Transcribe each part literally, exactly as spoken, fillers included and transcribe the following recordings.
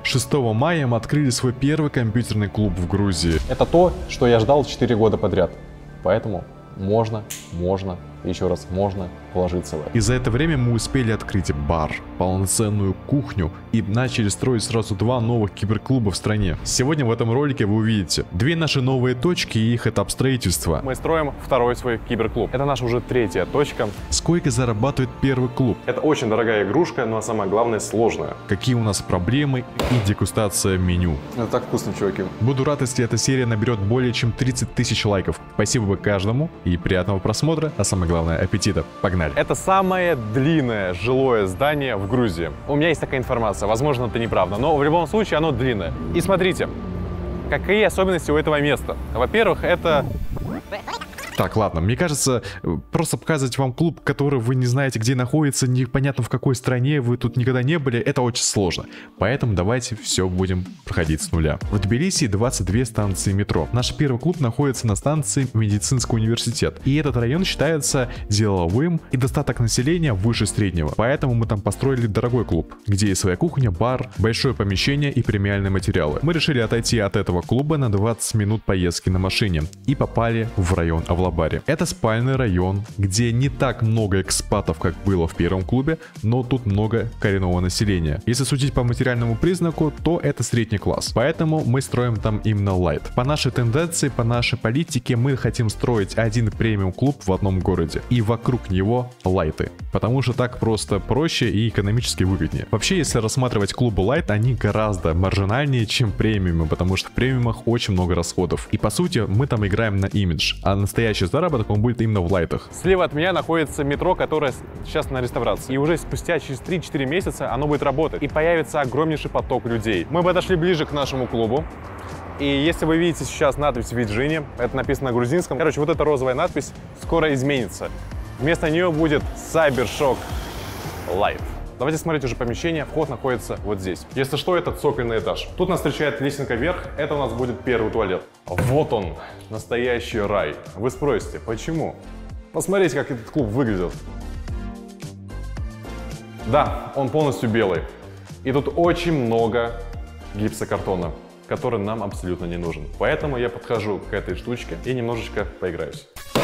шестого мая мы открыли свой первый компьютерный клуб в Грузии. Это то, что я ждал четыре года подряд. Поэтому можно, можно, еще раз можно вложиться в это. И за это время мы успели открыть бар, полноценную кухню и начали строить сразу два новых киберклуба в стране. Сегодня в этом ролике вы увидите две наши новые точки и их этап строительства. Мы строим второй свой киберклуб. Это наша уже третья точка. Сколько зарабатывает первый клуб? Это очень дорогая игрушка, но самое главное сложная. Какие у нас проблемы и дегустация меню. Это так вкусно, чуваки. Буду рад, если эта серия наберет более чем тридцать тысяч лайков. Спасибо каждому и приятного просмотра, а самое главное аппетита. Погнали! Это самое длинное жилое здание в Грузии. У меня есть такая информация, возможно, это неправда, но в любом случае оно длинное. И смотрите, какие особенности у этого места. Во-первых, это... Так, ладно, мне кажется, просто показывать вам клуб, который вы не знаете, где находится, непонятно в какой стране, вы тут никогда не были, это очень сложно. Поэтому давайте все будем проходить с нуля. В Тбилиси двадцать две станции метро. Наш первый клуб находится на станции Медицинский университет. И этот район считается деловым и достаток населения выше среднего. Поэтому мы там построили дорогой клуб, где есть своя кухня, бар, большое помещение и премиальные материалы. Мы решили отойти от этого клуба на двадцать минут поездки на машине и попали в район Авлабари. Это спальный район, где не так много экспатов, как было в первом клубе, но тут много коренного населения. Если судить по материальному признаку, то это средний класс. Поэтому мы строим там именно лайт. По нашей тенденции, по нашей политике, мы хотим строить один премиум клуб в одном городе. И вокруг него лайты. Потому что так просто проще и экономически выгоднее. Вообще, если рассматривать клубы лайт, они гораздо маржинальнее, чем премиумы, потому что в премиумах очень много расходов. И по сути, мы там играем на имидж. А настоящий заработок он будет именно в лайтах. Слева от меня находится метро, которое сейчас на реставрации. И уже спустя через три-четыре месяца оно будет работать. И появится огромнейший поток людей. Мы подошли ближе к нашему клубу. И если вы видите сейчас надпись в виджине, это написано на грузинском. Короче, вот эта розовая надпись скоро изменится. Вместо нее будет Cybershock Live. Давайте смотреть уже помещение. Вход находится вот здесь. Если что, это цокольный этаж. Тут нас встречает лесенка вверх. Это у нас будет первый туалет. Вот он, настоящий рай. Вы спросите, почему? Посмотрите, как этот клуб выглядит. Да, он полностью белый. И тут очень много гипсокартона, который нам абсолютно не нужен. Поэтому я подхожу к этой штучке и немножечко поиграюсь.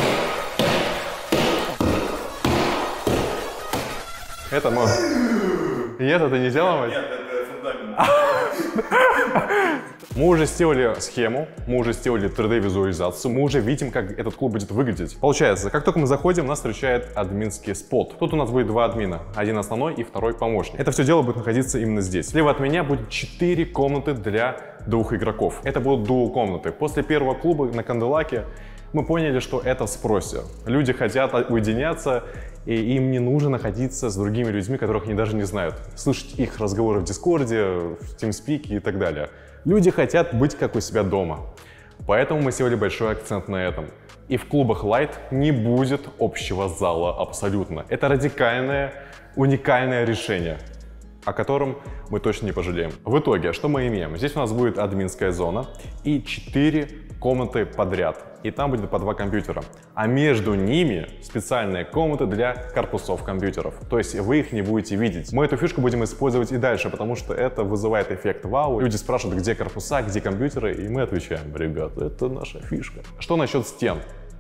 Это мой... Нет, это нельзя ломать? Нет, это фундамент. Мы уже сделали схему, мы уже сделали три дэ-визуализацию, мы уже видим, как этот клуб будет выглядеть. Получается, как только мы заходим, нас встречает админский спот. Тут у нас будет два админа, один основной и второй помощник. Это все дело будет находиться именно здесь. Слева от меня будет четыре комнаты для двух игроков. Это будут дуо-комнаты. После первого клуба на Канделаке мы поняли, что это в спросе. Люди хотят уединяться, и им не нужно находиться с другими людьми, которых они даже не знают. Слышать их разговоры в Дискорде, в TeamSpeak и так далее. Люди хотят быть как у себя дома. Поэтому мы сделали большой акцент на этом. И в клубах Light не будет общего зала абсолютно. Это радикальное, уникальное решение, о котором мы точно не пожалеем. В итоге, что мы имеем? Здесь у нас будет админская зона и четыре комнаты подряд. И там будет по два компьютера. А между ними специальные комнаты для корпусов компьютеров. То есть вы их не будете видеть. Мы эту фишку будем использовать и дальше, потому что это вызывает эффект вау. Люди спрашивают, где корпуса, где компьютеры, и мы отвечаем: ребят, это наша фишка. Что насчет стен?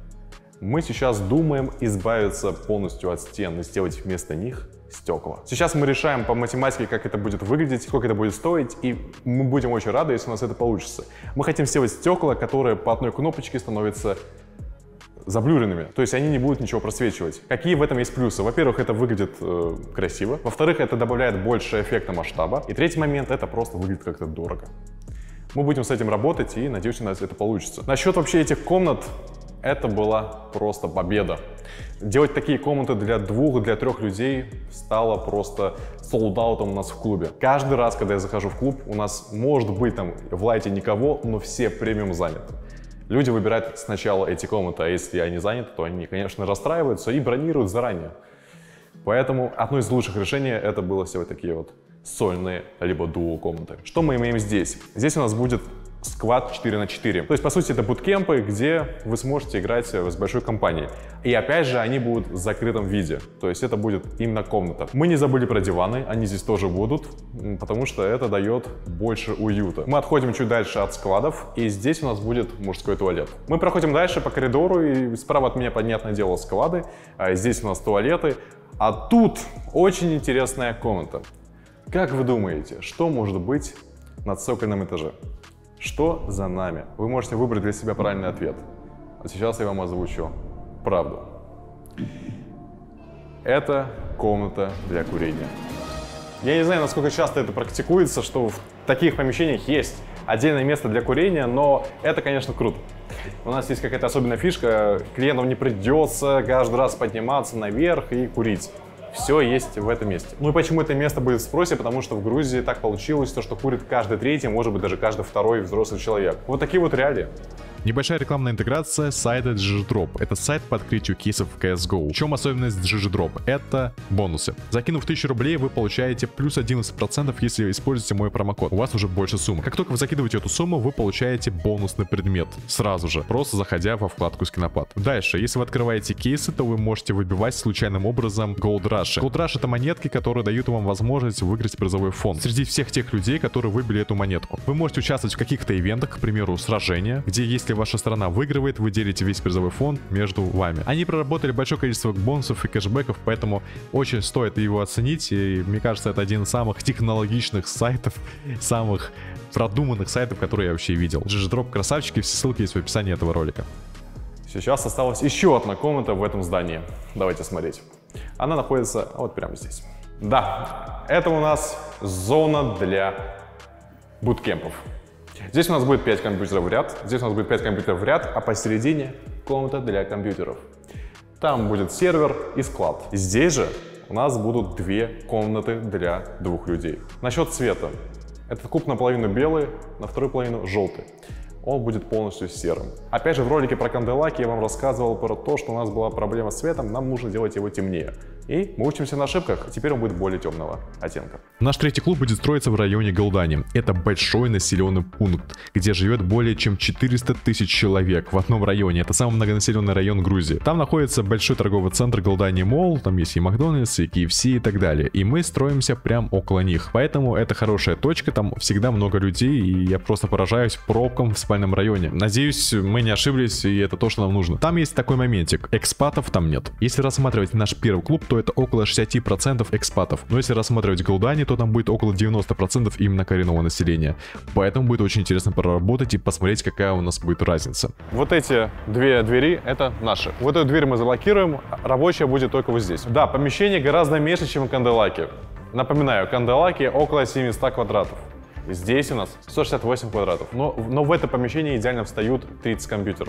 Мы сейчас думаем избавиться полностью от стен и сделать вместо них стекла. Сейчас мы решаем по математике, как это будет выглядеть, сколько это будет стоить, и мы будем очень рады, если у нас это получится. Мы хотим сделать стекла, которые по одной кнопочке становятся заблюренными, то есть они не будут ничего просвечивать. Какие в этом есть плюсы? Во-первых, это выглядит э, красиво. Во-вторых, это добавляет больше эффекта масштаба. И третий момент, это просто выглядит как-то дорого. Мы будем с этим работать, и надеюсь, у нас это получится. Насчет вообще этих комнат, это была просто победа. Делать такие комнаты для двух, для трех людей стало просто солд-аутом у нас в клубе. Каждый раз, когда я захожу в клуб, у нас может быть там в лайте никого, но все премиум заняты. Люди выбирают сначала эти комнаты, а если они заняты, то они, конечно, расстраиваются и бронируют заранее. Поэтому одно из лучших решений это было сделать такие вот сольные либо дуо комнаты. Что мы имеем здесь? Здесь у нас будет сквад четыре на четыре. То есть, по сути, это буткемпы, где вы сможете играть с большой компанией. И опять же, они будут в закрытом виде. То есть, это будет именно комната. Мы не забыли про диваны, они здесь тоже будут, потому что это дает больше уюта. Мы отходим чуть дальше от складов, и здесь у нас будет мужской туалет. Мы проходим дальше по коридору, и справа от меня, понятное дело, склады. А здесь у нас туалеты. А тут очень интересная комната. Как вы думаете, что может быть на цокольном этаже? Что за нами? Вы можете выбрать для себя правильный ответ. А сейчас я вам озвучу правду. Это комната для курения. Я не знаю, насколько часто это практикуется, что в таких помещениях есть отдельное место для курения, но это, конечно, круто. У нас есть какая-то особенная фишка, клиентам не придется каждый раз подниматься наверх и курить. Все есть в этом месте. Ну и почему это место будет в спросе? Потому что в Грузии так получилось, то, что курит каждый третий, может быть даже каждый второй взрослый человек. Вот такие вот реалии. Небольшая рекламная интеграция сайта джи джи дроп. Это сайт по открытию кейсов в си эс го. В чем особенность джи джи дроп? Это бонусы. Закинув тысячу рублей, вы получаете плюс одиннадцать процентов, если используете мой промокод. У вас уже больше суммы. Как только вы закидываете эту сумму, вы получаете бонусный предмет. Сразу же, просто заходя во вкладку Скинопад. Дальше, если вы открываете кейсы, то вы можете выбивать случайным образом Gold Rush. Gold Rush — это монетки, которые дают вам возможность выиграть призовой фонд среди всех тех людей, которые выбили эту монетку. Вы можете участвовать в каких-то ивентах, к примеру, сражения, где если ваша страна выигрывает, вы делите весь призовой фонд между вами. Они проработали большое количество бонусов и кэшбэков, поэтому очень стоит его оценить. И мне кажется, это один из самых технологичных сайтов, самых продуманных сайтов, которые я вообще видел. джи джи дроп красавчики, все ссылки есть в описании этого ролика. Сейчас осталась еще одна комната в этом здании. Давайте смотреть. Она находится вот прямо здесь. Да, это у нас зона для буткемпов. Здесь у нас будет пять компьютеров в ряд, здесь у нас будет пять компьютеров в ряд, а посередине комната для компьютеров. Там будет сервер и склад. Здесь же у нас будут две комнаты для двух людей. Насчет цвета. Этот куб наполовину белый, на вторую половину желтый. Он будет полностью серым. Опять же, в ролике про Канделаки я вам рассказывал про то, что у нас была проблема с цветом, нам нужно делать его темнее. И мы учимся на ошибках, теперь он будет более темного оттенка. Наш третий клуб будет строиться в районе Голдани. Это большой населенный пункт, где живет более чем четыреста тысяч человек в одном районе. Это самый многонаселенный район Грузии. Там находится большой торговый центр Голдани Молл, там есть и Макдональдс, и кей эф си и так далее. И мы строимся прямо около них. Поэтому это хорошая точка, там всегда много людей, и я просто поражаюсь пробкам в спальном районе. Надеюсь, мы не ошиблись, и это то, что нам нужно. Там есть такой моментик, экспатов там нет. Если рассматривать наш первый клуб, то это около шестьдесят процентов экспатов. Но если рассматривать Голдани, то там будет около девяноста процентов именно коренного населения. Поэтому будет очень интересно проработать и посмотреть, какая у нас будет разница. Вот эти две двери — это наши. Вот эту дверь мы заблокируем, рабочая будет только вот здесь. Да, помещение гораздо меньше, чем в Канделаке. Напоминаю, Канделаки около семисот квадратов. Здесь у нас сто шестьдесят восемь квадратов. Но, но в это помещение идеально встают тридцать компьютеров.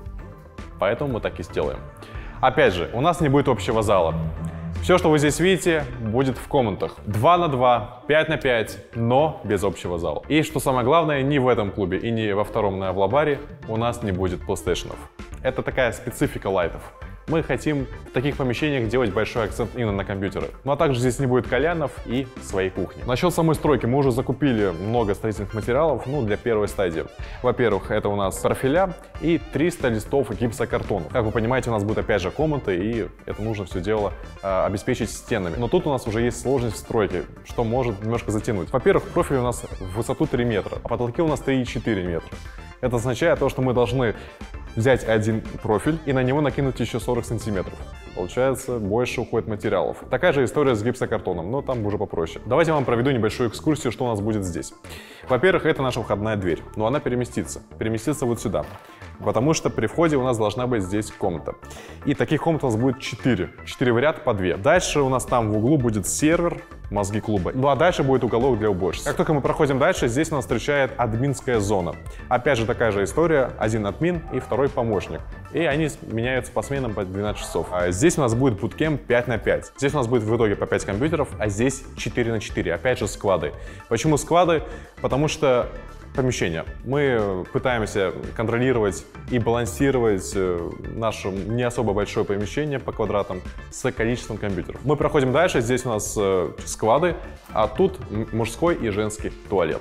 Поэтому мы так и сделаем. Опять же, у нас не будет общего зала. Все, что вы здесь видите, будет в комнатах. два на два, пять на пять, но без общего зала. И что самое главное, ни в этом клубе и ни во втором на Авлабаре у нас не будет PlayStation'ов. Это такая специфика лайтов. Мы хотим в таких помещениях делать большой акцент именно на компьютеры. Ну а также здесь не будет кальянов и своей кухни. Насчет самой стройки мы уже закупили много строительных материалов, ну, для первой стадии. Во-первых, это у нас профиля и триста листов гипсокартона. Как вы понимаете, у нас будет опять же комната, и это нужно все дело э, обеспечить стенами. Но тут у нас уже есть сложность в стройке, что может немножко затянуть. Во-первых, профиль у нас в высоту три метра, а потолки у нас три и четыре метра. Это означает то, что мы должны взять один профиль и на него накинуть еще сорок сантиметров. Получается, больше уходит материалов. Такая же история с гипсокартоном, но там уже попроще. Давайте я вам проведу небольшую экскурсию, что у нас будет здесь. Во-первых, это наша входная дверь, но она переместится. Переместится вот сюда, потому что при входе у нас должна быть здесь комната. И таких комнат у нас будет четыре. четыре в ряд по две. Дальше у нас там в углу будет сервер, мозги клуба. Ну а дальше будет уголок для уборщиц. Как только мы проходим дальше, здесь нас встречает админская зона. Опять же такая же история, один админ и второй помощник. И они меняются по сменам по двенадцать часов. А здесь у нас будет буткемп пять на пять. Здесь у нас будет в итоге по пять компьютеров, а здесь четыре на четыре. Опять же склады. Почему склады? Потому что помещение. Мы пытаемся контролировать и балансировать наше не особо большое помещение по квадратам с количеством компьютеров. Мы проходим дальше. Здесь у нас склады, а тут мужской и женский туалет.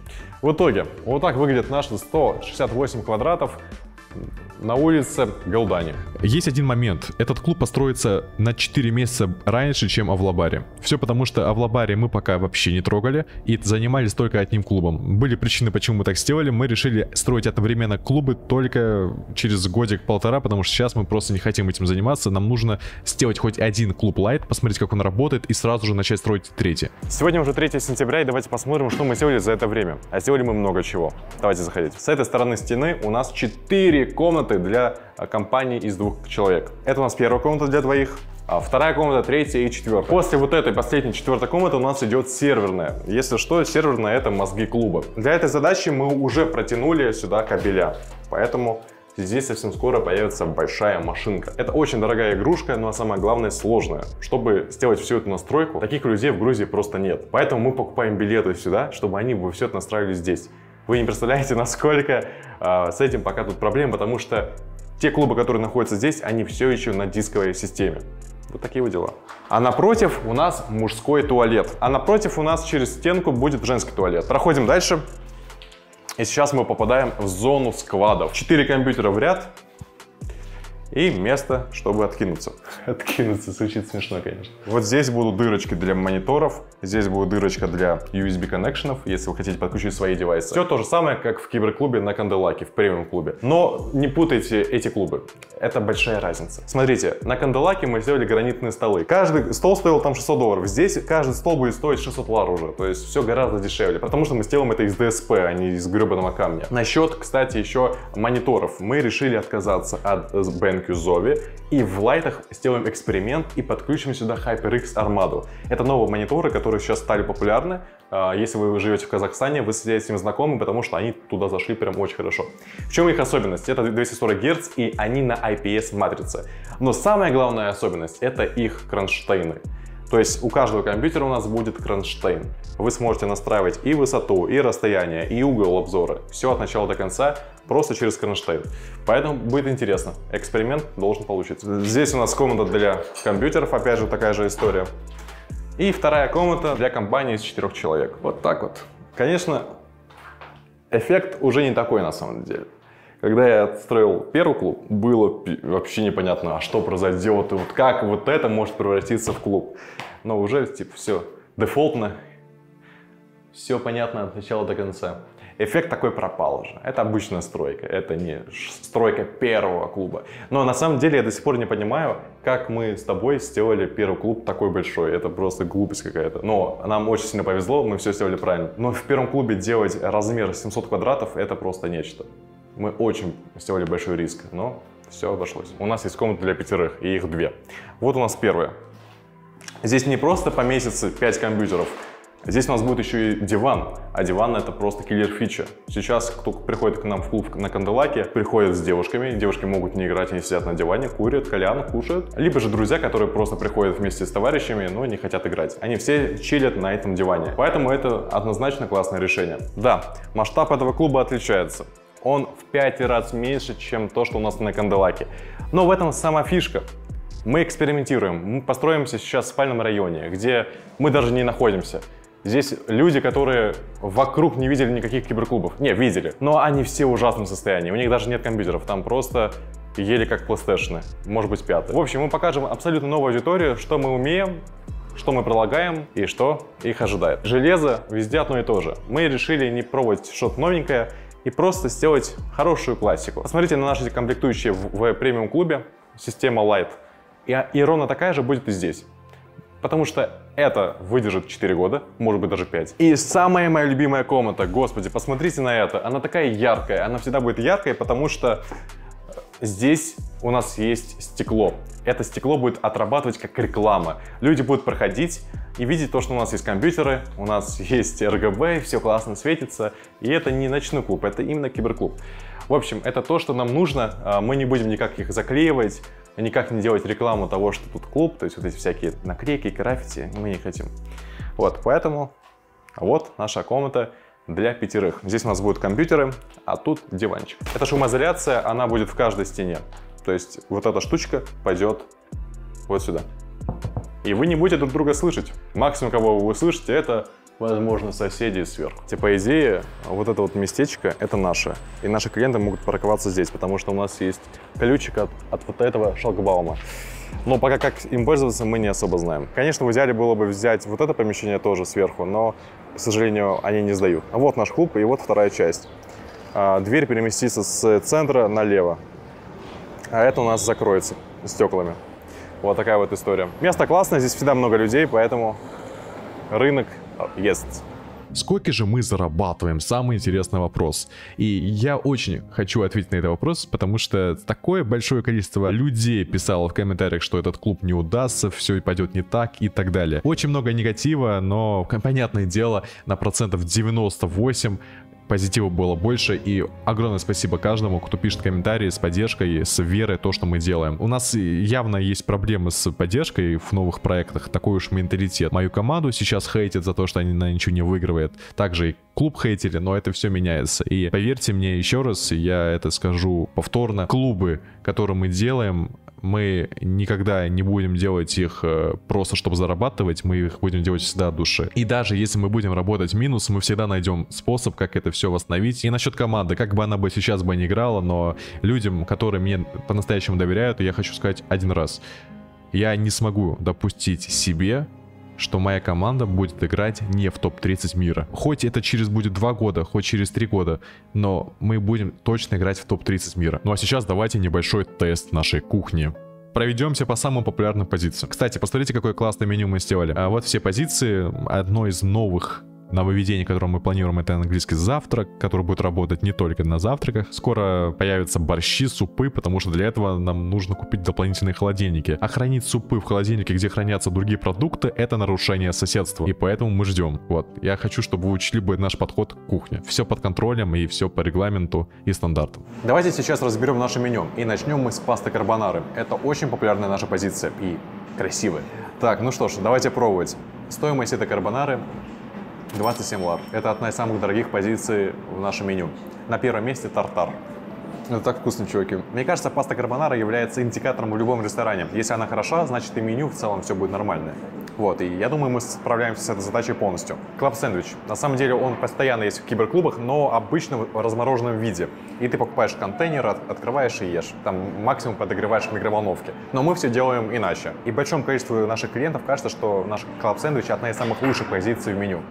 В итоге, вот так выглядит наши сто шестьдесят восемь квадратов на улице Галдани. Есть один момент. Этот клуб построится на четыре месяца раньше, чем Авлабаре. Все потому, что Авлабаре мы пока вообще не трогали и занимались только одним клубом. Были причины, почему мы так сделали. Мы решили строить одновременно клубы только через годик-полтора, потому что сейчас мы просто не хотим этим заниматься. Нам нужно сделать хоть один клуб Light, посмотреть, как он работает, и сразу же начать строить третий. Сегодня уже третье сентября, и давайте посмотрим, что мы сделали за это время. А сделали мы много чего. Давайте заходить. С этой стороны стены у нас четыре комнаты для компании из двух человек. Это у нас первая комната для двоих, а вторая комната, третья и четвертая. После вот этой последней четвертой комнаты у нас идет серверная. Если что, серверная — это мозги клуба. Для этой задачи мы уже протянули сюда кабеля, поэтому здесь совсем скоро появится большая машинка. Это очень дорогая игрушка, но самое главное — сложная. Чтобы сделать всю эту настройку, таких людей в Грузии просто нет. Поэтому мы покупаем билеты сюда, чтобы они бы все это настраивали здесь. Вы не представляете, насколько э, с этим пока тут проблем, потому что те клубы, которые находятся здесь, они все еще на дисковой системе. Вот такие вот дела. А напротив у нас мужской туалет. А напротив у нас через стенку будет женский туалет. Проходим дальше. И сейчас мы попадаем в зону складов. Четыре компьютера в ряд. И место, чтобы откинуться. Откинуться звучит смешно, конечно. Вот здесь будут дырочки для мониторов. Здесь будет дырочка для ю эс би коннекшенов, если вы хотите подключить свои девайсы. Все то же самое, как в киберклубе на Канделаке, в премиум клубе. Но не путайте эти клубы. Это большая разница. Смотрите, на Канделаке мы сделали гранитные столы. Каждый стол стоил там шестьсот долларов. Здесь каждый стол будет стоить шестьсот лар уже. То есть все гораздо дешевле. Потому что мы сделаем это из ди эс пи, а не из гребаного камня. Насчет, кстати, еще мониторов. Мы решили отказаться от BenQ Zowie и в лайтах сделаем эксперимент и подключим сюда HyperX Armado. Это новые мониторы, которые сейчас стали популярны. Если вы живете в Казахстане, вы с этим знакомы, потому что они туда зашли прям очень хорошо. В чем их особенность? Это двести сорок герц и они на ай пи эс матрице. Но самая главная особенность — это их кронштейны. То есть у каждого компьютера у нас будет кронштейн. Вы сможете настраивать и высоту, и расстояние, и угол обзора. Все от начала до конца, просто через кронштейн. Поэтому будет интересно. Эксперимент должен получиться. Здесь у нас комната для компьютеров, опять же такая же история. И вторая комната для компании из четырех человек. Вот так вот. Конечно, эффект уже не такой на самом деле. Когда я отстроил первый клуб, было вообще непонятно, а что произойдет, и вот как вот это может превратиться в клуб. Но уже типа все дефолтно, все понятно от начала до конца. Эффект такой пропал уже. Это обычная стройка, это не стройка первого клуба. Но на самом деле я до сих пор не понимаю, как мы с тобой сделали первый клуб такой большой. Это просто глупость какая-то. Но нам очень сильно повезло, мы все сделали правильно. Но в первом клубе делать размер семьсот квадратов — это просто нечто. Мы очень сделали большой риск, но все обошлось. У нас есть комната для пятерых, и их две. Вот у нас первая. Здесь не просто поместится пять компьютеров. Здесь у нас будет еще и диван, а диван — это просто киллер-фича. Сейчас, кто приходит к нам в клуб на Канделаке, приходят с девушками, девушки могут не играть, они сидят на диване, курят, кальян, кушают. Либо же друзья, которые просто приходят вместе с товарищами, но не хотят играть. Они все чилят на этом диване. Поэтому это однозначно классное решение. Да, масштаб этого клуба отличается. Он в пять раз меньше, чем то, что у нас на Канделаке. Но в этом сама фишка. Мы экспериментируем, мы построимся сейчас в спальном районе, где мы даже не находимся. Здесь люди, которые вокруг не видели никаких киберклубов. Не, видели, но они все в ужасном состоянии. У них даже нет компьютеров, там просто еле как PlayStation, может быть пятый. В общем, мы покажем абсолютно новую аудиторию, что мы умеем, что мы прилагаем и что их ожидает. Железо везде одно и то же. Мы решили не пробовать что-то новенькое и просто сделать хорошую классику. Посмотрите на наши комплектующие в, в премиум клубе, система Light. И, и ровно такая же будет и здесь. Потому что это выдержит четыре года, может быть даже пять. И самая моя любимая комната, господи, посмотрите на это. Она такая яркая, она всегда будет яркой, потому что здесь у нас есть стекло. Это стекло будет отрабатывать как реклама. Люди будут проходить и видеть то, что у нас есть компьютеры, у нас есть эр джи би, все классно светится. И это не ночной клуб, это именно киберклуб. В общем, это то, что нам нужно. Мы не будем никак их заклеивать, никак не делать рекламу того, что тут клуб. То есть вот эти всякие наклейки, граффити мы не хотим. Вот, поэтому вот наша комната для пятерых. Здесь у нас будут компьютеры, а тут диванчик. Эта шумоизоляция, она будет в каждой стене. То есть вот эта штучка пойдет вот сюда. И вы не будете друг друга слышать. Максимум, кого вы услышите, это возможно, соседей сверху. Типа, по идее, вот это вот местечко, это наше. И наши клиенты могут парковаться здесь, потому что у нас есть ключик от, от вот этого шлагбаума. Но пока как им пользоваться, мы не особо знаем. Конечно, в идеале было бы взять вот это помещение тоже сверху, но, к сожалению, они не сдают. Вот наш клуб, и вот вторая часть. Дверь переместится с центра налево, а это у нас закроется стеклами. Вот такая вот история. Место классное, здесь всегда много людей, поэтому рынок ест. Сколько же мы зарабатываем? Самый интересный вопрос. И я очень хочу ответить на этот вопрос, потому что такое большое количество людей писало в комментариях, что этот клуб не удастся, все пойдет не так и так далее. Очень много негатива, но, понятное дело, на процентов девяносто восемь позитива было больше, и огромное спасибо каждому, кто пишет комментарии с поддержкой, с верой в то, что мы делаем. У нас явно есть проблемы с поддержкой в новых проектах, такой уж менталитет. Мою команду сейчас хейтят за то, что они на ничего не выигрывают. Также и клуб хейтили, но это все меняется. И поверьте мне еще раз, я это скажу повторно, клубы, которые мы делаем, мы никогда не будем делать их просто, чтобы зарабатывать, мы их будем делать всегда от души. И даже если мы будем работать в минус, мы всегда найдем способ, как это все восстановить. И насчет команды, как бы она бы сейчас бы не играла, но людям, которые мне по-настоящему доверяют, я хочу сказать один раз. Я не смогу допустить себе, что моя команда будет играть не в топ тридцать мира. Хоть это через будет два года, хоть через три года, но мы будем точно играть в топ тридцать мира. Ну а сейчас давайте небольшой тест нашей кухни. Пройдемся по самым популярным позициям. Кстати, посмотрите, какое классное меню мы сделали. А вот все позиции. Одно из новых нововведений, которое мы планируем, это английский завтрак, который будет работать не только на завтраках. Скоро появятся борщи, супы, потому что для этого нам нужно купить дополнительные холодильники. А хранить супы в холодильнике, где хранятся другие продукты, это нарушение соседства. И поэтому мы ждем. Вот. Я хочу, чтобы вы учли бы наш подход к кухне. Все под контролем и все по регламенту и стандартам. Давайте сейчас разберем наше меню. И начнем мы с пасты карбонары. Это очень популярная наша позиция и красивая. Так, ну что ж, давайте пробовать. Стоимость этой карбонары двадцать семь лат. Это одна из самых дорогих позиций в нашем меню. На первом месте тартар. Это так вкусно, чуваки. Мне кажется, паста карбонара является индикатором в любом ресторане. Если она хороша, значит и меню в целом все будет нормальное. Вот, и я думаю, мы справляемся с этой задачей полностью. Клаб-сэндвич. На самом деле он постоянно есть в киберклубах, но обычно в размороженном виде. И ты покупаешь контейнер, от, открываешь и ешь. Там максимум подогреваешь в микроволновке. Но мы все делаем иначе. И большому количеству наших клиентов кажется, что наш клаб-сэндвич одна из самых лучших позиций в меню.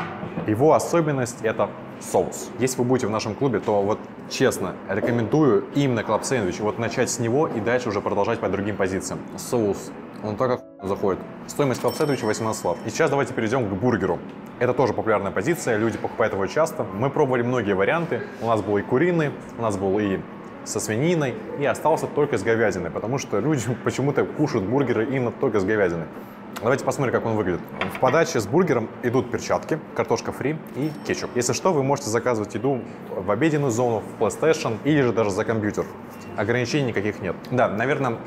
Его особенность — это соус. Если вы будете в нашем клубе, то вот честно рекомендую именно клаб-сэндвич. Вот начать с него и дальше уже продолжать по другим позициям. Соус. Он так как заходит. Стоимость клаб-сэндвича восемнадцать лат. И сейчас давайте перейдем к бургеру. Это тоже популярная позиция, люди покупают его часто. Мы пробовали многие варианты. У нас был и куриный, у нас был и со свининой, и остался только с говядиной, потому что люди почему-то кушают бургеры именно только с говядиной. Давайте посмотрим, как он выглядит. В подаче с бургером идут перчатки, картошка фри и кетчуп. Если что, вы можете заказывать еду в обеденную зону, в PlayStation или же даже за компьютер. Ограничений никаких нет. Да, наверное,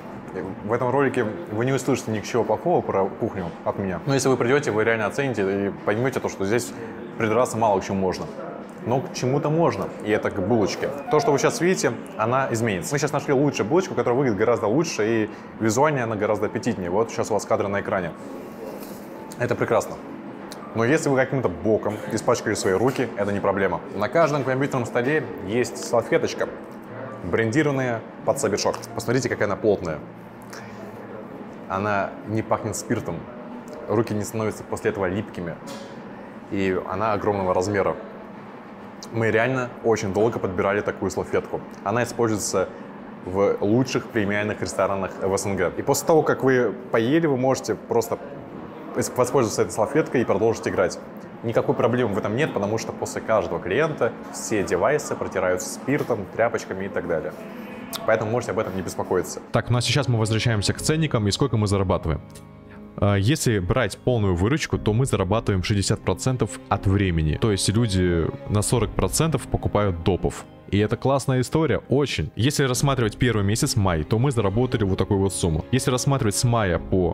в этом ролике вы не услышите ничего плохого про кухню от меня. Но если вы придете, вы реально оцените и поймете то, что здесь придраться мало к чему можно. Но к чему-то можно, и это к булочке. То, что вы сейчас видите, она изменится. Мы сейчас нашли лучшую булочку, которая выглядит гораздо лучше, и визуально она гораздо аппетитнее. Вот сейчас у вас кадры на экране. Это прекрасно. Но если вы каким-то боком испачкали свои руки, это не проблема. На каждом компьютерном столе есть салфеточка, брендированная под сабишок. Посмотрите, какая она плотная. Она не пахнет спиртом. Руки не становятся после этого липкими. И она огромного размера. Мы реально очень долго подбирали такую салфетку. Она используется в лучших премиальных ресторанах в СНГ. И после того, как вы поели, вы можете просто воспользоваться этой салфеткой и продолжить играть. Никакой проблемы в этом нет, потому что после каждого клиента все девайсы протираются спиртом, тряпочками и так далее. Поэтому можете об этом не беспокоиться. Так, ну а сейчас мы возвращаемся к ценникам и сколько мы зарабатываем. Если брать полную выручку, то мы зарабатываем шестьдесят процентов от времени. То есть люди на сорок процентов покупают допов. И это классная история, очень. Если рассматривать первый месяц, май, то мы заработали вот такую вот сумму. Если рассматривать с мая по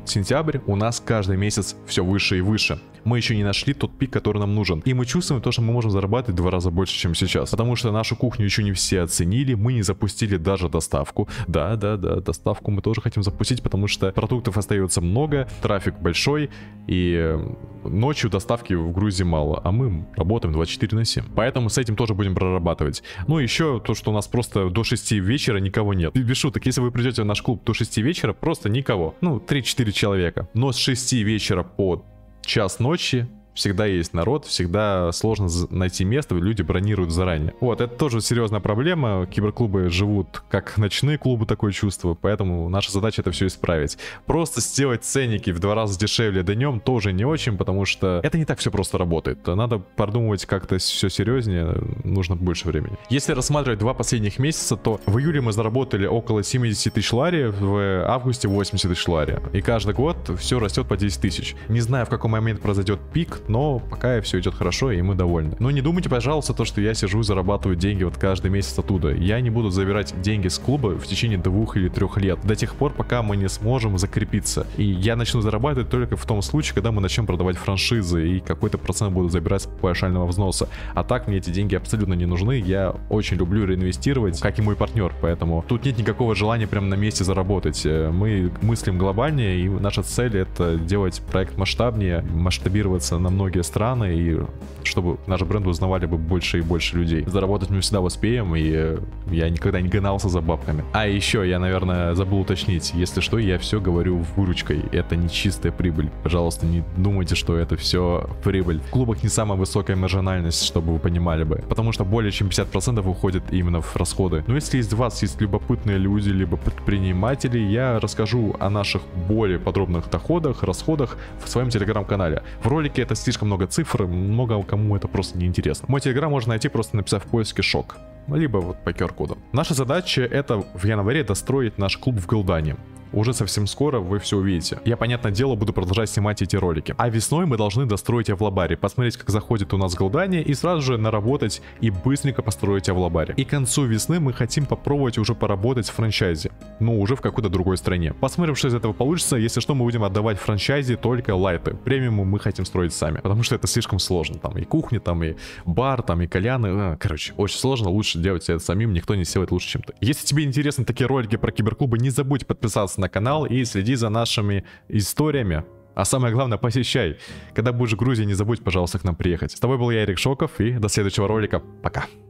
сентябрь, у нас каждый месяц все выше и выше. Мы еще не нашли тот пик, который нам нужен. И мы чувствуем то, что мы можем зарабатывать в два раза больше, чем сейчас. Потому что нашу кухню еще не все оценили, мы не запустили даже доставку. Да, да, да, доставку мы тоже хотим запустить, потому что продуктов остается много, трафик большой, и ночью доставки в Грузии мало, а мы работаем двадцать четыре на семь. Поэтому с этим тоже будем прорабатывать. Ну и еще то, что у нас просто до шести вечера никого нет. Без шуток, если вы придете в наш клуб до шести вечера, просто никого. Ну, три-четыре человека. Но с шести вечера по час ночи всегда есть народ, всегда сложно найти место, люди бронируют заранее. Вот, это тоже серьезная проблема. Киберклубы живут как ночные клубы, такое чувство, поэтому наша задача это все исправить. Просто сделать ценники в два раза дешевле днем тоже не очень, потому что это не так все просто работает. Надо продумывать как-то все серьезнее, нужно больше времени. Если рассматривать два последних месяца, то в июле мы заработали около семьдесят тысяч лари, в августе восемьдесят тысяч лари. И каждый год все растет по десять тысяч. Не знаю, в какой момент произойдет пик, но пока все идет хорошо, и мы довольны. Но не думайте, пожалуйста, то, что я сижу и зарабатываю деньги вот каждый месяц оттуда. Я не буду забирать деньги с клуба в течение двух или трех лет, до тех пор, пока мы не сможем закрепиться. И я начну зарабатывать только в том случае, когда мы начнем продавать франшизы, и какой-то процент буду забирать с паушального взноса. А так мне эти деньги абсолютно не нужны. Я очень люблю реинвестировать, как и мой партнер, поэтому тут нет никакого желания прямо на месте заработать. Мы мыслим глобальнее, и наша цель — это делать проект масштабнее, масштабироваться на многие страны, и чтобы наш бренд узнавали бы больше и больше людей. Заработать мы всегда успеем, и я никогда не гнался за бабками. А еще я, наверное, забыл уточнить, если что, я все говорю выручкой, это не чистая прибыль. Пожалуйста, не думайте, что это все прибыль. В клубах не самая высокая маржинальность, чтобы вы понимали бы, потому что более чем пятьдесят процентов уходит именно в расходы. Но если из вас есть любопытные люди, либо предприниматели, я расскажу о наших более подробных доходах, расходах в своем телеграм-канале. В ролике это слишком много цифр, много кому это просто не интересно. Мой телеграм можно найти, просто написав в поиске «шок», либо вот по ку ар-коду. Наша задача — это в январе достроить наш клуб в Голдане. Уже совсем скоро вы все увидите. Я, понятное дело, буду продолжать снимать эти ролики. А весной мы должны достроить Авлабари, посмотреть, как заходит у нас Голдания, и сразу же наработать и быстренько построить Авлабари. И к концу весны мы хотим попробовать уже поработать в франчайзе, но уже в какой-то другой стране. Посмотрим, что из этого получится. Если что, мы будем отдавать франчайзе только лайты. Премиум мы хотим строить сами, потому что это слишком сложно. Там и кухня, там и бар, там и кальяны. Короче, очень сложно. Лучше делать это самим, никто не сделает лучше, чем ты. Если тебе интересны такие ролики про киберклубы, не забудь подписаться на канал и следи за нашими историями. А самое главное, посещай. Когда будешь в Грузии, не забудь, пожалуйста, к нам приехать. С тобой был я, Эрик Шоков, и до следующего ролика. Пока.